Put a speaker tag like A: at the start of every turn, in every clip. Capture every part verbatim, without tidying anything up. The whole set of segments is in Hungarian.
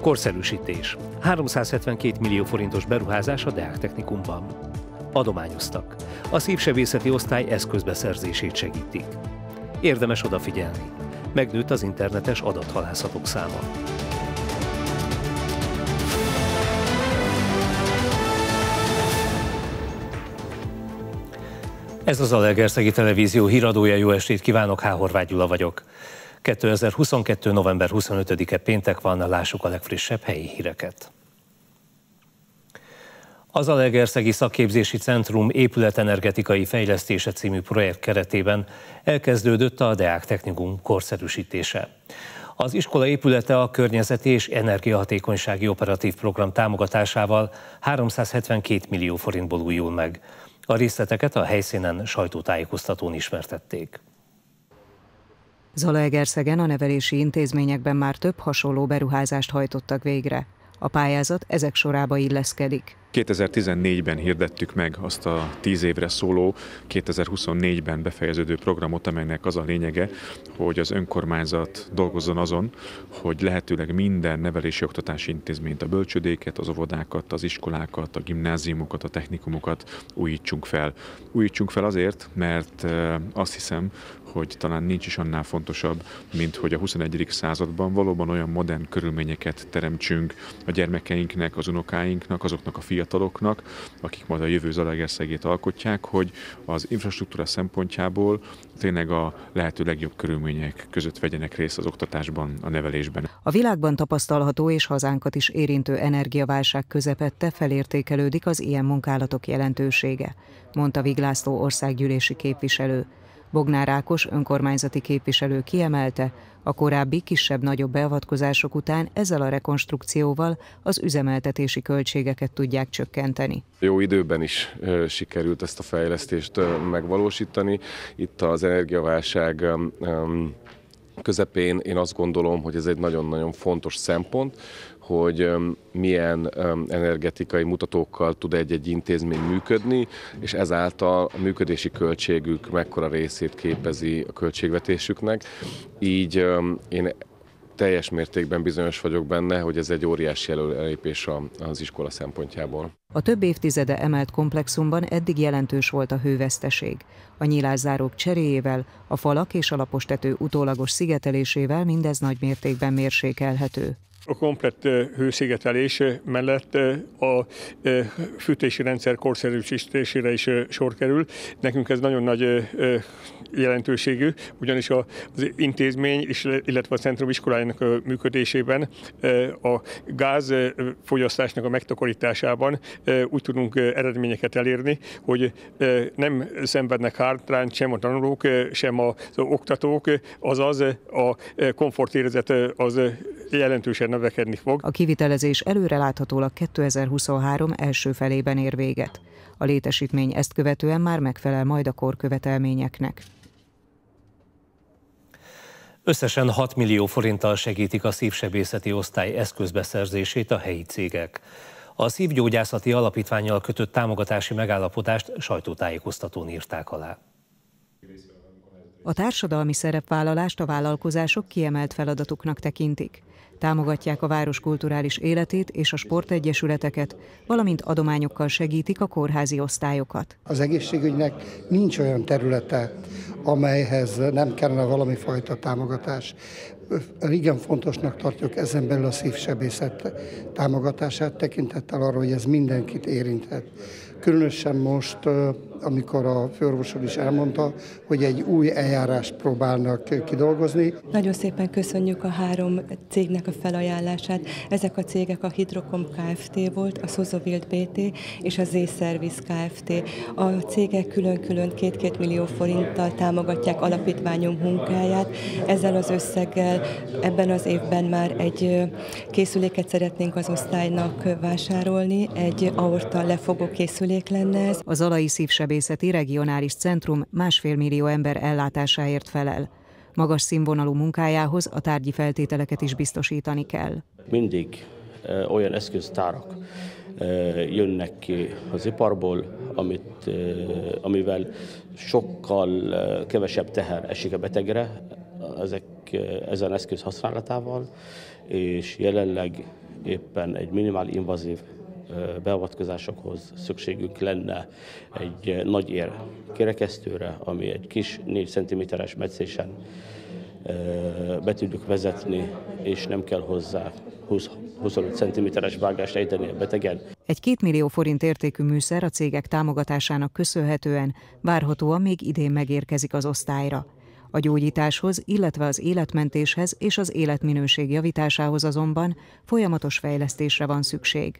A: Korszerűsítés. háromszázhetvenkét millió forintos beruházás a Deák Technikumban. Adományoztak. A szívsebészeti osztály eszközbeszerzését segítik. Érdemes odafigyelni. Megnőtt az internetes adathalászatok száma. Ez az Zalaegerszegi Televízió híradója, jó estét kívánok, H. Horváth Gyula vagyok. kétezer-huszonkettő. november huszonötödike péntek van, lássuk a legfrissebb helyi híreket. A Zalaegerszegi Szakképzési Centrum épületenergetikai fejlesztése című projekt keretében elkezdődött a Deák Technikum korszerűsítése. Az iskola épülete a környezeti és energiahatékonysági operatív program támogatásával háromszázhetvenkét millió forintból újul meg. A részleteket a helyszínen sajtótájékoztatón ismertették.
B: Zalaegerszegen a nevelési intézményekben már több hasonló beruházást hajtottak végre. A pályázat ezek sorába illeszkedik.
C: kétezer-tizennégyben hirdettük meg azt a tíz évre szóló, kétezer-huszonnégyben befejeződő programot, amelynek az a lényege, hogy az önkormányzat dolgozzon azon, hogy lehetőleg minden nevelési oktatási intézményt, a bölcsődéket, az óvodákat, az iskolákat, a gimnáziumokat, a technikumokat újítsunk fel. Újítsunk fel azért, mert azt hiszem, hogy talán nincs is annál fontosabb, mint hogy a huszonegyedik században valóban olyan modern körülményeket teremtsünk a gyermekeinknek, az unokáinknak, azoknak a fiataloknak, akik majd a jövő Zalaegerszegét alkotják, hogy az infrastruktúra szempontjából tényleg a lehető legjobb körülmények között vegyenek részt az oktatásban, a nevelésben.
B: A világban tapasztalható és hazánkat is érintő energiaválság közepette felértékelődik az ilyen munkálatok jelentősége, mondta Viglászló országgyűlési képviselő. Bognár Ákos önkormányzati képviselő kiemelte, a korábbi kisebb-nagyobb beavatkozások után ezzel a rekonstrukcióval az üzemeltetési költségeket tudják csökkenteni.
D: Jó időben is sikerült ezt a fejlesztést megvalósítani. Itt az energiaválság közepén én azt gondolom, hogy ez egy nagyon-nagyon fontos szempont, hogy milyen energetikai mutatókkal tud egy-egy intézmény működni, és ezáltal a működési költségük mekkora részét képezi a költségvetésüknek. Így én teljes mértékben bizonyos vagyok benne, hogy ez egy óriási előrelépés az iskola szempontjából.
B: A több évtizede emelt komplexumban eddig jelentős volt a hőveszteség. A nyilászárók cseréjével, a falak és a lapostető utólagos szigetelésével mindez nagy mértékben mérsékelhető.
E: A komplett hőszigetelés mellett a fűtési rendszer korszerűsítésére is sor kerül. Nekünk ez nagyon nagy jelentőségű, ugyanis az intézmény, illetve a centrum iskolájának a működésében, a gázfogyasztásnak a megtakarításában úgy tudunk eredményeket elérni, hogy nem szenvednek hátrányt sem a tanulók, sem az oktatók, azaz a komfortérzet az jelentősen növekedni fog.
B: A kivitelezés előreláthatólag kétezer-huszonhárom első felében ér véget. A létesítmény ezt követően már megfelel majd a korkövetelményeknek.
A: Összesen hat millió forinttal segítik a szívsebészeti osztály eszközbeszerzését a helyi cégek. A Szívgyógyászati Alapítvánnyal kötött támogatási megállapodást sajtótájékoztatón írták alá.
B: A társadalmi szerepvállalást a vállalkozások kiemelt feladatuknak tekintik. Támogatják a város kulturális életét és a sportegyesületeket, valamint adományokkal segítik a kórházi osztályokat.
F: Az egészségügynek nincs olyan területe, amelyhez nem kellene valami fajta támogatás. Igen fontosnak tartjuk ezen belül a szívsebészet támogatását, tekintettel arra, hogy ez mindenkit érinthet. Különösen most, amikor a főorvosod is elmondta, hogy egy új eljárást próbálnak kidolgozni.
G: Nagyon szépen köszönjük a három cégnek a felajánlását. Ezek a cégek a Hidrokom Kft. Volt, a Szozovild bé té és a Z-Service Kft. A cégek külön-külön két-két millió forinttal támogatják alapítványunk munkáját. Ezzel az összeggel ebben az évben már egy készüléket szeretnénk az osztálynak vásárolni, egy aorta lefogó készülék lenne ez.
B: A Zalai Szívsebészeti Regionális Centrum másfél millió ember ellátásáért felel. Magas színvonalú munkájához a tárgyi feltételeket is biztosítani kell.
H: Mindig e, olyan eszköztárak e, jönnek ki az iparból, amit, e, amivel sokkal e, kevesebb teher esik a betegre. Ezek ezen eszköz használatával, és jelenleg éppen egy minimál invazív beavatkozásokhoz szükségünk lenne egy nagy ér kerekesztőre, ami egy kis négy centiméteres metszésen be tudjuk vezetni, és nem kell hozzá húsz-huszonöt centiméteres vágást ejteni a betegen.
B: Egy két millió forint értékű műszer a cégek támogatásának köszönhetően várhatóan még idén megérkezik az osztályra. A gyógyításhoz, illetve az életmentéshez és az életminőség javításához azonban folyamatos fejlesztésre van szükség.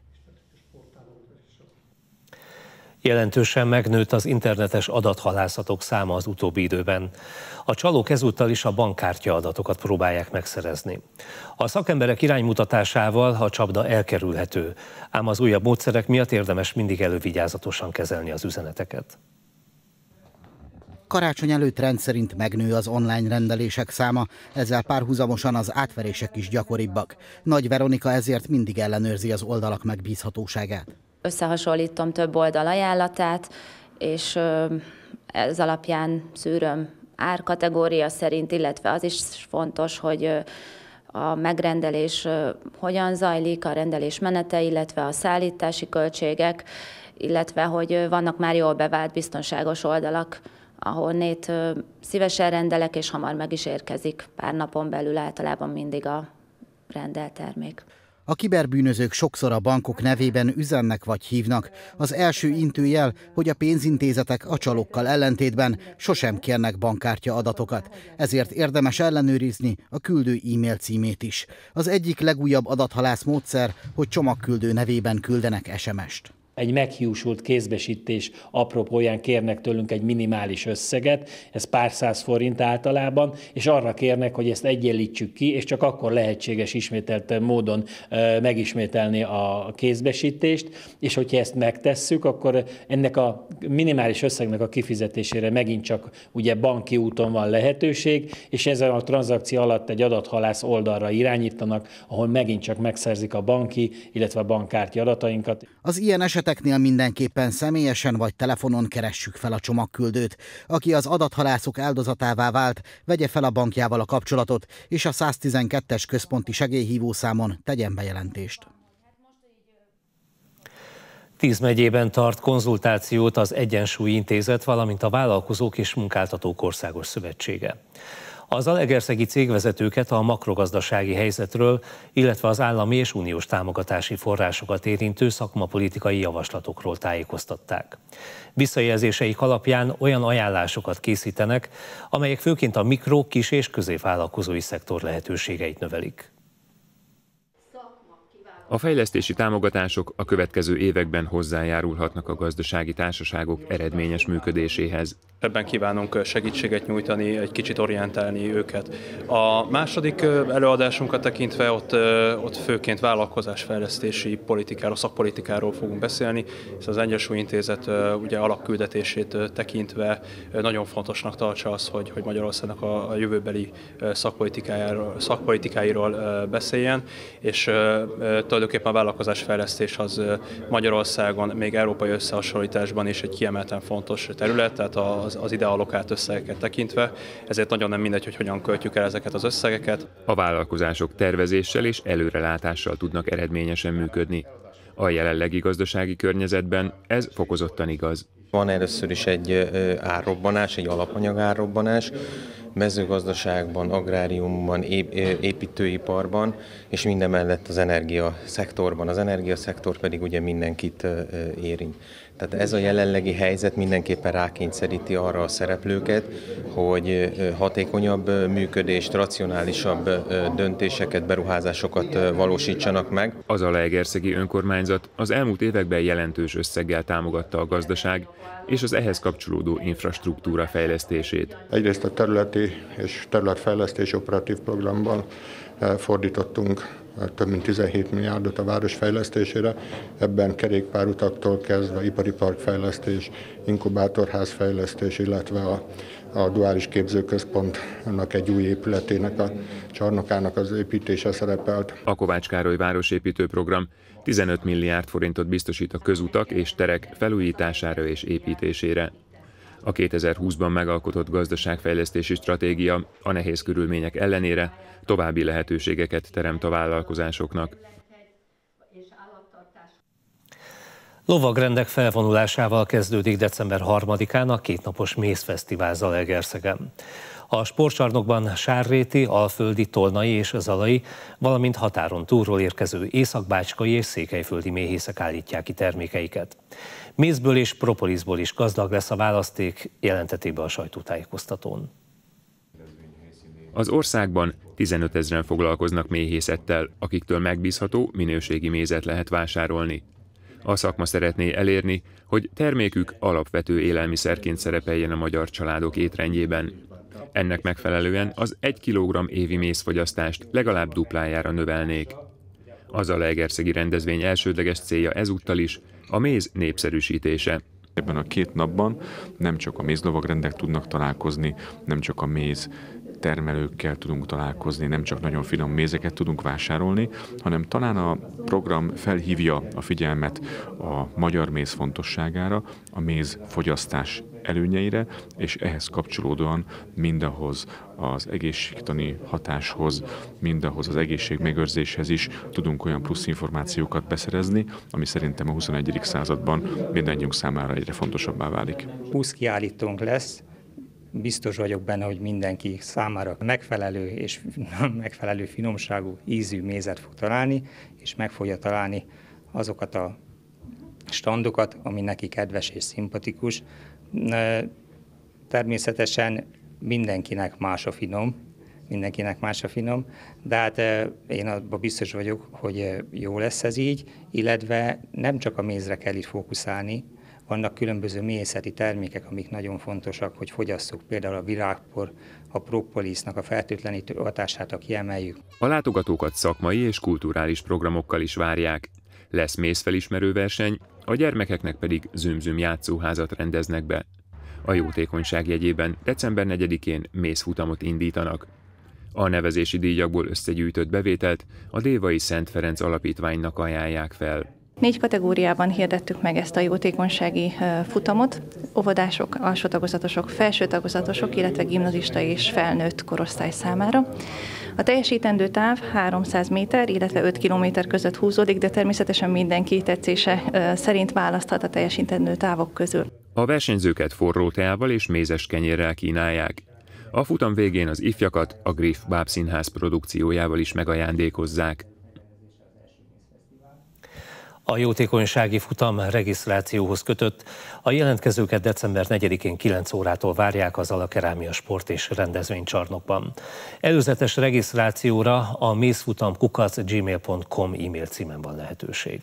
A: Jelentősen megnőtt az internetes adathalászatok száma az utóbbi időben. A csalók ezúttal is a bankkártya adatokat próbálják megszerezni. A szakemberek iránymutatásával a csapda elkerülhető, ám az újabb módszerek miatt érdemes mindig elővigyázatosan kezelni az üzeneteket.
I: Karácsony előtt rendszerint megnő az online rendelések száma, ezzel párhuzamosan az átverések is gyakoribbak. Nagy Veronika ezért mindig ellenőrzi az oldalak megbízhatóságát.
J: Összehasonlítom több oldal ajánlatát, és ez alapján szűröm árkategória szerint, illetve az is fontos, hogy a megrendelés hogyan zajlik, a rendelés menete, illetve a szállítási költségek, illetve hogy vannak már jól bevált biztonságos oldalak, ahonnét szívesen rendelek, és hamar meg is érkezik pár napon belül általában mindig a rendelt termék.
I: A kiberbűnözők sokszor a bankok nevében üzennek vagy hívnak. Az első intőjel, hogy a pénzintézetek a csalókkal ellentétben sosem kérnek bankkártya adatokat. Ezért érdemes ellenőrizni a küldő e-mail címét is. Az egyik legújabb adathalász módszer, hogy csomagküldő nevében küldenek es em est.
K: Egy meghiúsult kézbesítés apropóján kérnek tőlünk egy minimális összeget, ez pár száz forint általában, és arra kérnek, hogy ezt egyenlítsük ki, és csak akkor lehetséges ismételt módon megismételni a kézbesítést, és hogyha ezt megtesszük, akkor ennek a minimális összegnek a kifizetésére megint csak ugye banki úton van lehetőség, és ezen a tranzakció alatt egy adathalász oldalra irányítanak, ahol megint csak megszerzik a banki, illetve a bankkártya adatainkat.
I: Az ilyen eseteknél mindenképpen személyesen vagy telefonon keressük fel a csomagküldőt. Aki az adathalászok áldozatává vált, vegye fel a bankjával a kapcsolatot, és a száztizenkettes központi segélyhívószámon tegyen bejelentést.
A: Tíz megyében tart konzultációt az Egyensúly Intézet, valamint a Vállalkozók és Munkáltatók Országos Szövetsége. A zalaegerszegi cégvezetőket a makrogazdasági helyzetről, illetve az állami és uniós támogatási forrásokat érintő szakmapolitikai javaslatokról tájékoztatták. Visszajelzéseik alapján olyan ajánlásokat készítenek, amelyek főként a mikro-, kis- és középvállalkozói szektor lehetőségeit növelik.
L: A fejlesztési támogatások a következő években hozzájárulhatnak a gazdasági társaságok eredményes működéséhez.
M: Ebben kívánunk segítséget nyújtani, egy kicsit orientálni őket. A második előadásunkat tekintve ott, ott főként vállalkozásfejlesztési politikáról, szakpolitikáról fogunk beszélni, hiszen az Egyensúly Intézet ugye alapküldetését tekintve nagyon fontosnak tartsa az, hogy, hogy Magyarországnak a, a jövőbeli szakpolitikájáról, szakpolitikáiról beszéljen, és tulajdonképpen a vállalkozásfejlesztés az Magyarországon még európai összehasonlításban is egy kiemelten fontos terület, tehát az, az ide allokált összegeket tekintve, ezért nagyon nem mindegy, hogy hogyan költjük el ezeket az összegeket.
L: A vállalkozások tervezéssel és előrelátással tudnak eredményesen működni. A jelenlegi gazdasági környezetben ez fokozottan igaz.
N: Van először is egy árrobbanás, egy alapanyag árrobbanás, mezőgazdaságban, agráriumban, építőiparban, és mindemellett az energiaszektorban. Az energiaszektor pedig ugye mindenkit érint. Tehát ez a jelenlegi helyzet mindenképpen rákényszeríti arra a szereplőket, hogy hatékonyabb működést, racionálisabb döntéseket, beruházásokat valósítsanak meg.
L: Az zalaegerszegi önkormányzat az elmúlt években jelentős összeggel támogatta a gazdaság és az ehhez kapcsolódó infrastruktúra fejlesztését.
O: Egyrészt a területi és területfejlesztési operatív programban fordítottunk több mint tizenhét milliárdot a város fejlesztésére, ebben kerékpárutaktól kezdve ipari parkfejlesztés, inkubátorház fejlesztés, illetve a, a duális képzőközpontnak egy új épületének, a csarnokának az építése szerepelt.
L: A Kovács Károly városépítő program tizenöt milliárd forintot biztosít a közutak és terek felújítására és építésére. A kétezer-húszban megalkotott gazdaságfejlesztési stratégia a nehéz körülmények ellenére további lehetőségeket teremt a vállalkozásoknak.
A: Lovagrendek felvonulásával kezdődik december harmadikán a kétnapos mézfesztivál Zalaegerszegen. A sportcsarnokban sárréti, alföldi, tolnai és zalai, valamint határon túlról érkező északbácskai és székelyföldi méhészek állítják ki termékeiket. Mézből és propolisból is gazdag lesz a választék, jelentették be a sajtótájékoztatón.
L: Az országban tizenöt ezren foglalkoznak méhészettel, akiktől megbízható, minőségi mézet lehet vásárolni. A szakma szeretné elérni, hogy termékük alapvető élelmiszerként szerepeljen a magyar családok étrendjében. Ennek megfelelően az egy kilogramm évi mézfogyasztást legalább duplájára növelnék. A zalaegerszegi rendezvény elsődleges célja ezúttal is a méz népszerűsítése.
C: Ebben a két napban nem csak a mézlovagrendek tudnak találkozni, nem csak a méz termelőkkel tudunk találkozni, nem csak nagyon finom mézeket tudunk vásárolni, hanem talán a program felhívja a figyelmet a magyar méz fontosságára, a méz fogyasztás előnyeire, és ehhez kapcsolódóan mindahhoz az egészségtani hatáshoz, mindahhoz az egészségmegőrzéshez is tudunk olyan plusz információkat beszerezni, ami szerintem a huszonegyedik században mindannyiunk számára egyre fontosabbá válik.
P: húsz kiállítónk lesz. Biztos vagyok benne, hogy mindenki számára megfelelő és megfelelő finomságú, ízű mézet fog találni, és meg fogja találni azokat a standokat, ami neki kedves és szimpatikus. Természetesen mindenkinek más a finom, mindenkinek más a finom, de hát én abban biztos vagyok, hogy jó lesz ez így, illetve nem csak a mézre kell itt fókuszálni. Vannak különböző méhészeti termékek, amik nagyon fontosak, hogy fogyasszuk, például a virágpor, a propolisnak a fertőtlenítő hatását, ha kiemeljük.
L: A látogatókat szakmai és kulturális programokkal is várják. Lesz mézfelismerő verseny, a gyermekeknek pedig zümzüm játszóházat rendeznek be. A jótékonyság jegyében december negyedikén mézfutamot indítanak. A nevezési díjakból összegyűjtött bevételt a Dévai Szent Ferenc Alapítványnak ajánlják fel.
Q: Négy kategóriában hirdettük meg ezt a jótékonysági futamot. Óvodások, alsó tagozatosok, felső tagozatosok, illetve gimnazista és felnőtt korosztály számára. A teljesítendő táv háromszáz méter, illetve öt kilométer között húzódik, de természetesen mindenki tetszése szerint választhat a teljesítendő távok közül.
L: A versenyzőket forró teával és mézes kenyérrel kínálják. A futam végén az ifjakat a Griff Bábszínház produkciójával is megajándékozzák.
A: A jótékonysági futam regisztrációhoz kötött, a jelentkezőket december negyedikén kilenc órától várják az Alakerámia Sport és Rendezvénycsarnokban. Előzetes regisztrációra a mézfutam kukac gmail pont com e-mail címen van lehetőség.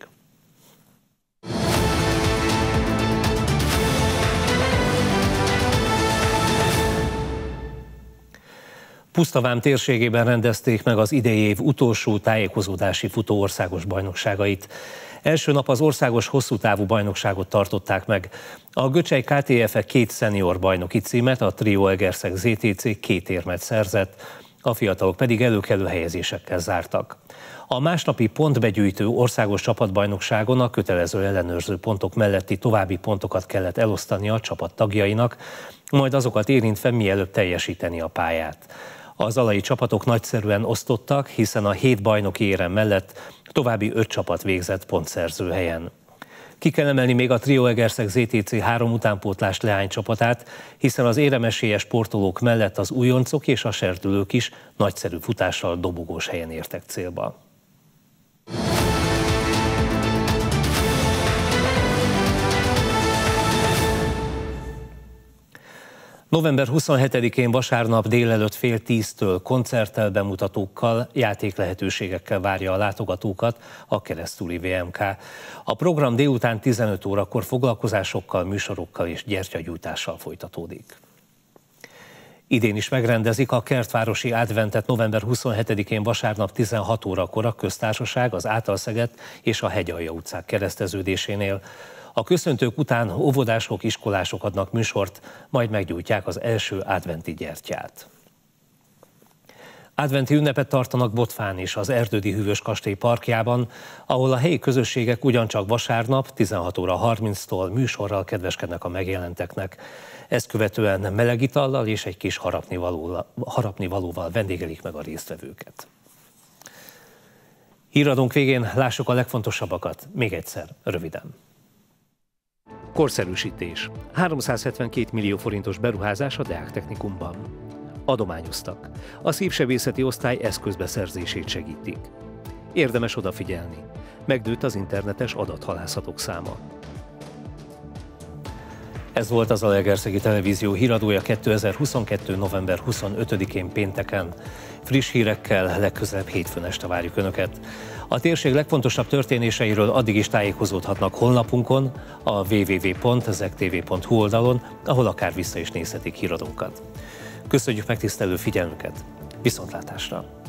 A: Pusztavám térségében rendezték meg az idei év utolsó tájékozódási futó országos bajnokságait. Első nap az országos hosszútávú bajnokságot tartották meg. A Göcsej ká té ef-e két szenior bajnoki címet, a Trio Egerszeg zé té cé két érmet szerzett, a fiatalok pedig előkelő helyezésekkel zártak. A másnapi pontbegyűjtő országos csapatbajnokságon a kötelező ellenőrző pontok melletti további pontokat kellett elosztani a csapat tagjainak, majd azokat érintve mielőbb teljesíteni a pályát. A zalai csapatok nagyszerűen osztottak, hiszen a hét bajnoki érem mellett további öt csapat végzett pontszerző helyen. Ki kell emelni még a Trio Egerszeg zé té cé három utánpótlás leánycsapatát, hiszen az éremesélyes sportolók mellett az újoncok és a serdülők is nagyszerű futással dobogós helyen értek célba. november huszonhetedikén vasárnap délelőtt fél tíztől koncerttel, bemutatókkal, játéklehetőségekkel várja a látogatókat a Keresztúri vé em ká. A program délután tizenöt órakor foglalkozásokkal, műsorokkal és gyertyagyújtással folytatódik. Idén is megrendezik a kertvárosi adventet november huszonhetedikén vasárnap tizenhat órakor a Köztársaság, az Átalszeget és a Hegyalja utcák kereszteződésénél. A köszöntők után óvodások, iskolások adnak műsort, majd meggyújtják az első adventi gyertyát. Adventi ünnepet tartanak Botfán is, az Erdődi Hűvös kastély parkjában, ahol a helyi közösségek ugyancsak vasárnap tizenhat óra harminctól műsorral kedveskednek a megjelenteknek. Ezt követően meleg itallal és egy kis harapnivalóval, harapnivalóval vendégelik meg a résztvevőket. Híradónk végén lássuk a legfontosabbakat, még egyszer, röviden. Korszerűsítés. háromszázhetvenkét millió forintos beruházás a Deák Technikumban. Adományoztak. A szívsebészeti osztály eszközbeszerzését segítik. Érdemes odafigyelni. Megnőtt az internetes adathalászatok száma. Ez volt az Zalaegerszegi Televízió híradója kétezer-huszonkettő. november huszonötödikén pénteken. Friss hírekkel legközelebb hétfőn este várjuk Önöket. A térség legfontosabb történéseiről addig is tájékozódhatnak honlapunkon, a double-u double-u double-u pont zeg té vé pont hu oldalon, ahol akár vissza is nézhetik híradónkat. Köszönjük megtisztelő figyelmüket! Viszontlátásra!